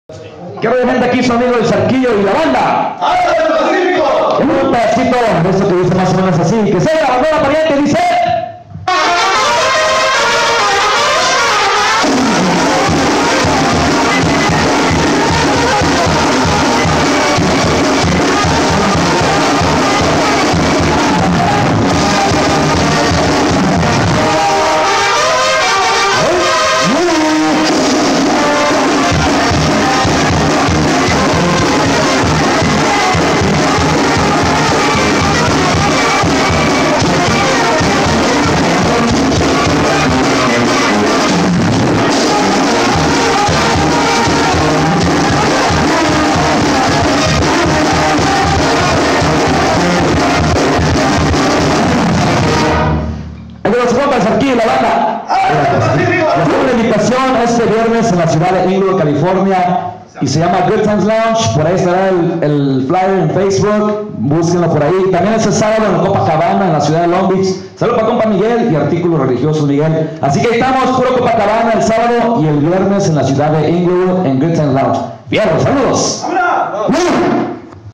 Que obviamente aquí su amigo el Zarquillo y la banda. ¡Hasta el Pacífico! En un pedacito de eso que dice más o menos así. Que sea la bandera pariente, dice. Aquí la banda. La invitación este viernes en la ciudad de Inglewood, California, y se llama Good Times Lounge. Por ahí estará el flyer en Facebook, búsquenlo por ahí. También es el sábado en Copacabana, en la ciudad de Long Beach. Saludos para compa Miguel y artículos religiosos Miguel. Así que estamos puro Copacabana el sábado y el viernes en la ciudad de Inglewood en Good Times Lounge. Fierro, saludos.